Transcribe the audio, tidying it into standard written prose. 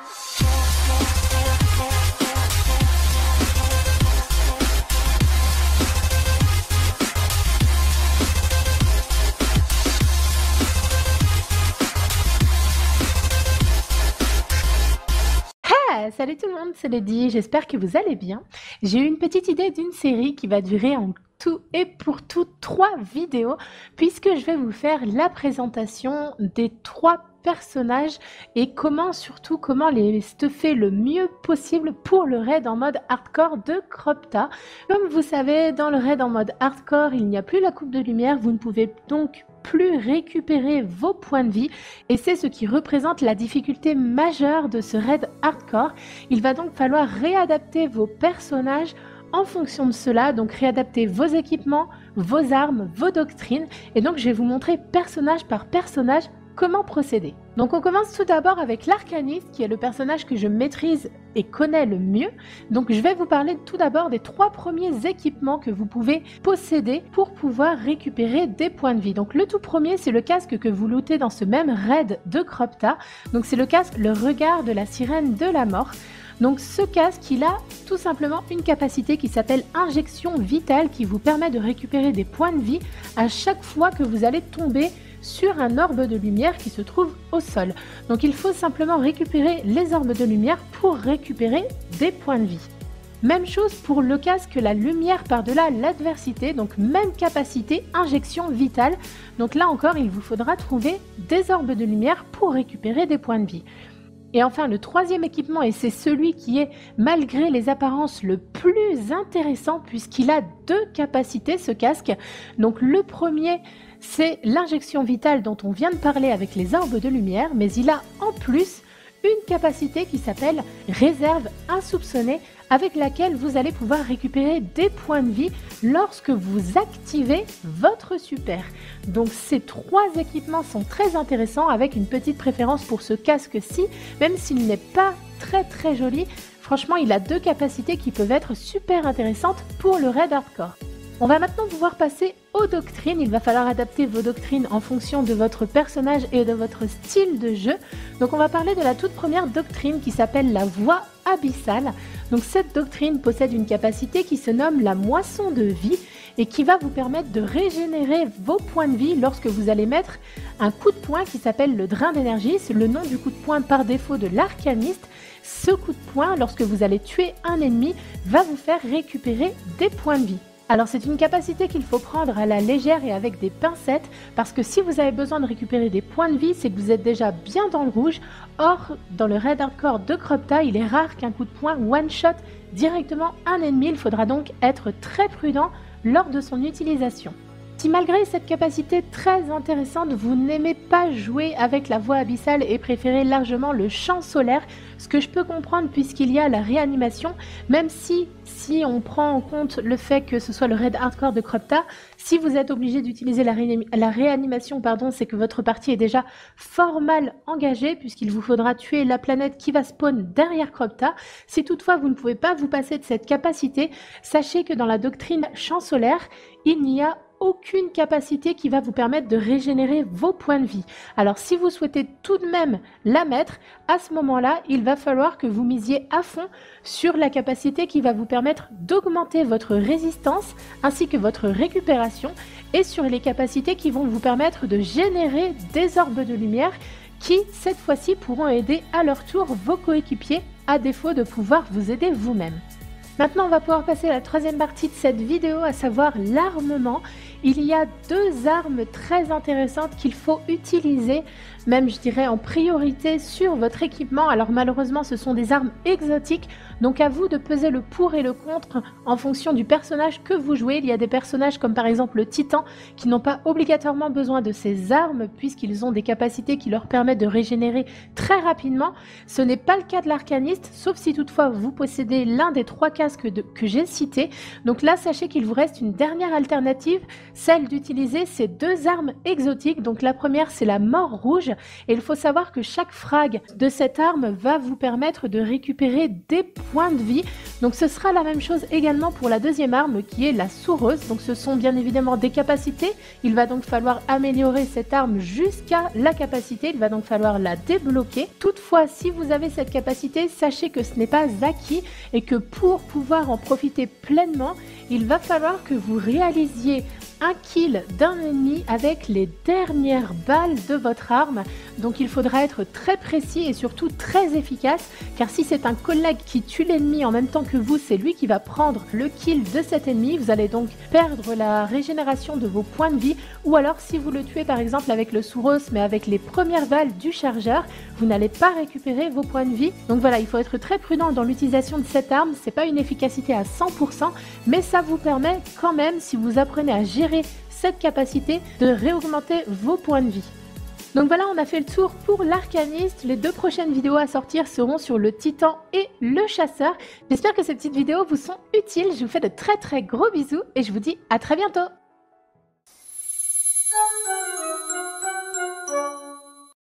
Salut tout le monde, c'est Lady, j'espère que vous allez bien. J'ai eu une petite idée d'une série qui va durer en tout et pour tout 3 vidéos, puisque je vais vous faire la présentation des 3 personnages et surtout comment les stuffer le mieux possible pour le raid en mode hardcore de Cropta. Comme vous savez, dans le raid en mode hardcore, il n'y a plus la coupe de lumière, vous ne pouvez donc plus récupérer vos points de vie et c'est ce qui représente la difficulté majeure de ce raid hardcore. Il va donc falloir réadapter vos personnages en fonction de cela, donc réadapter vos équipements, vos armes, vos doctrines, et donc je vais vous montrer personnage par personnage comment procéder. Donc on commence tout d'abord avec l'arcaniste qui est le personnage que je maîtrise et connais le mieux. Donc je vais vous parler tout d'abord des 3 premiers équipements que vous pouvez posséder pour pouvoir récupérer des points de vie. Donc le tout premier, c'est le casque que vous lootez dans ce même raid de Cropta. Donc c'est le casque le regard de la sirène de la mort. Donc ce casque, il a tout simplement une capacité qui s'appelle injection vitale qui vous permet de récupérer des points de vie à chaque fois que vous allez tomber sur un orbe de lumière qui se trouve au sol. Donc il faut simplement récupérer les orbes de lumière pour récupérer des points de vie. Même chose pour le casque la lumière par-delà l'adversité, donc même capacité injection vitale. Donc là encore, il vous faudra trouver des orbes de lumière pour récupérer des points de vie. Et enfin, le 3e équipement, et c'est celui qui est, malgré les apparences, le plus intéressant, puisqu'il a 2 capacités, ce casque. Donc le premier, c'est l'injection vitale dont on vient de parler avec les orbes de lumière, mais il a en plus une capacité qui s'appelle réserve insoupçonnée, avec laquelle vous allez pouvoir récupérer des points de vie lorsque vous activez votre super. Donc ces 3 équipements sont très intéressants, avec une petite préférence pour ce casque-ci, même s'il n'est pas très joli. Franchement, il a 2 capacités qui peuvent être super intéressantes pour le raid hardcore. On va maintenant pouvoir passer aux doctrines. Il va falloir adapter vos doctrines en fonction de votre personnage et de votre style de jeu. Donc on va parler de la toute première doctrine qui s'appelle la voie abyssale. Donc cette doctrine possède une capacité qui se nomme la moisson de vie et qui va vous permettre de régénérer vos points de vie lorsque vous allez mettre un coup de poing qui s'appelle le drain d'énergie. C'est le nom du coup de poing par défaut de l'arcaniste. Ce coup de poing, lorsque vous allez tuer un ennemi, va vous faire récupérer des points de vie. Alors c'est une capacité qu'il faut prendre à la légère et avec des pincettes, parce que si vous avez besoin de récupérer des points de vie, c'est que vous êtes déjà bien dans le rouge. Or, dans le raid hardcore de Cropta, il est rare qu'un coup de poing one-shot directement un ennemi. Il faudra donc être très prudent lors de son utilisation. Si malgré cette capacité très intéressante, vous n'aimez pas jouer avec la voie abyssale et préférez largement le champ solaire, ce que je peux comprendre puisqu'il y a la réanimation, même si on prend en compte le fait que ce soit le raid hardcore de Cropta, si vous êtes obligé d'utiliser la réanimation, c'est que votre partie est déjà fort mal engagée puisqu'il vous faudra tuer la planète qui va spawn derrière Cropta. Si toutefois vous ne pouvez pas vous passer de cette capacité, sachez que dans la doctrine champ solaire, il n'y a aucune capacité qui va vous permettre de régénérer vos points de vie. Alors si vous souhaitez tout de même la mettre, à ce moment-là, il va falloir que vous misiez à fond sur la capacité qui va vous permettre d'augmenter votre résistance ainsi que votre récupération et sur les capacités qui vont vous permettre de générer des orbes de lumière qui, cette fois-ci, pourront aider à leur tour vos coéquipiers à défaut de pouvoir vous aider vous-même. Maintenant, on va pouvoir passer à la 3e partie de cette vidéo, à savoir l'armement. Il y a 2 armes très intéressantes qu'il faut utiliser, même je dirais en priorité sur votre équipement. Alors malheureusement, ce sont des armes exotiques, donc à vous de peser le pour et le contre en fonction du personnage que vous jouez. Il y a des personnages comme par exemple le Titan qui n'ont pas obligatoirement besoin de ces armes puisqu'ils ont des capacités qui leur permettent de régénérer très rapidement. Ce n'est pas le cas de l'arcaniste, sauf si toutefois vous possédez l'un des 3 casques que j'ai cités. Donc là, sachez qu'il vous reste une dernière alternative, celle d'utiliser ces 2 armes exotiques. Donc la première, c'est la mort rouge, et il faut savoir que chaque frag de cette arme va vous permettre de récupérer des points de vie. Donc ce sera la même chose également pour la deuxième arme qui est la soureuse. Donc ce sont bien évidemment des capacités. Il va donc falloir améliorer cette arme jusqu'à la capacité. Il va donc falloir la débloquer. Toutefois, si vous avez cette capacité, sachez que ce n'est pas acquis et que pour pouvoir en profiter pleinement, il va falloir que vous réalisiez un kill d'un ennemi avec les dernières balles de votre arme. Donc il faudra être très précis et surtout très efficace, car si c'est un collègue qui tue l'ennemi en même temps que vous, c'est lui qui va prendre le kill de cet ennemi. Vous allez donc perdre la régénération de vos points de vie, ou alors si vous le tuez par exemple avec le Souros mais avec les premières balles du chargeur, vous n'allez pas récupérer vos points de vie. Donc voilà, il faut être très prudent dans l'utilisation de cette arme. C'est pas une efficacité à 100%, mais ça vous permet quand même, si vous apprenez à gérer cette capacité, de réaugmenter vos points de vie. Donc voilà, on a fait le tour pour l'arcaniste. Les 2 prochaines vidéos à sortir seront sur le titan et le chasseur. J'espère que ces petites vidéos vous sont utiles. Je vous fais de très gros bisous et je vous dis à très bientôt.